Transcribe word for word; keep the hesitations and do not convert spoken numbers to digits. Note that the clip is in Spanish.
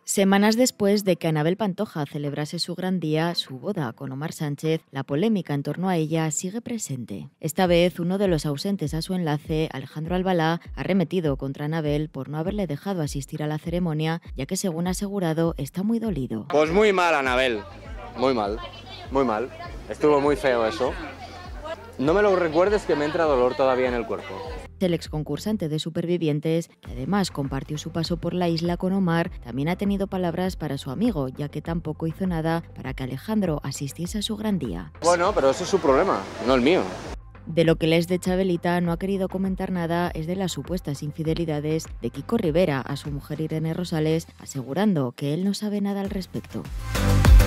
Semanas después de que Anabel Pantoja celebrase su gran día, su boda con Omar Sánchez, la polémica en torno a ella sigue presente. Esta vez, uno de los ausentes a su enlace, Alejandro Albalá, ha arremetido contra Anabel por no haberle dejado asistir a la ceremonia, ya que, según ha asegurado, está muy dolido. Pues muy mal, Anabel. Muy mal, muy mal. Estuvo muy feo eso. No me lo recuerdes, que me entra dolor todavía en el cuerpo. El exconcursante de Supervivientes, que además compartió su paso por la isla con Omar, también ha tenido palabras para su amigo, ya que tampoco hizo nada para que Alejandro asistiese a su gran día. Bueno, pero ese es su problema, no el mío. De lo que les de Chabelita no ha querido comentar nada es de las supuestas infidelidades de Kiko Rivera a su mujer Irene Rosales, asegurando que él no sabe nada al respecto.